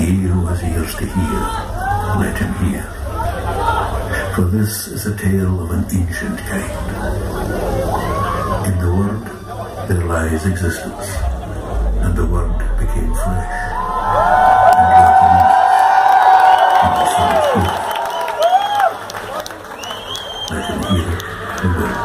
He who has ears to hear, let him hear. For this is a tale of an ancient kind. In the Word there lies existence, and the Word became flesh, and dwelt among us, and we saw his glory. Let him hear the Word.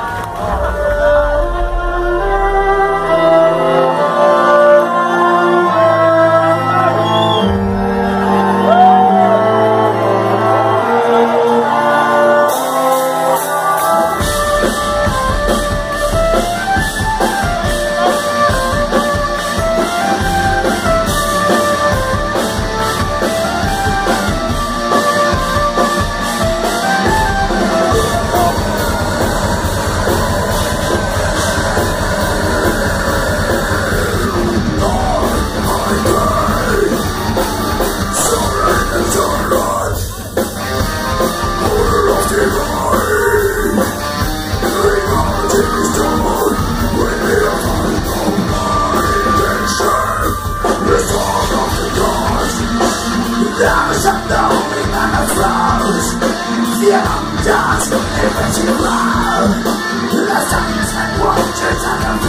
Just live as you love. The signs and wonders of the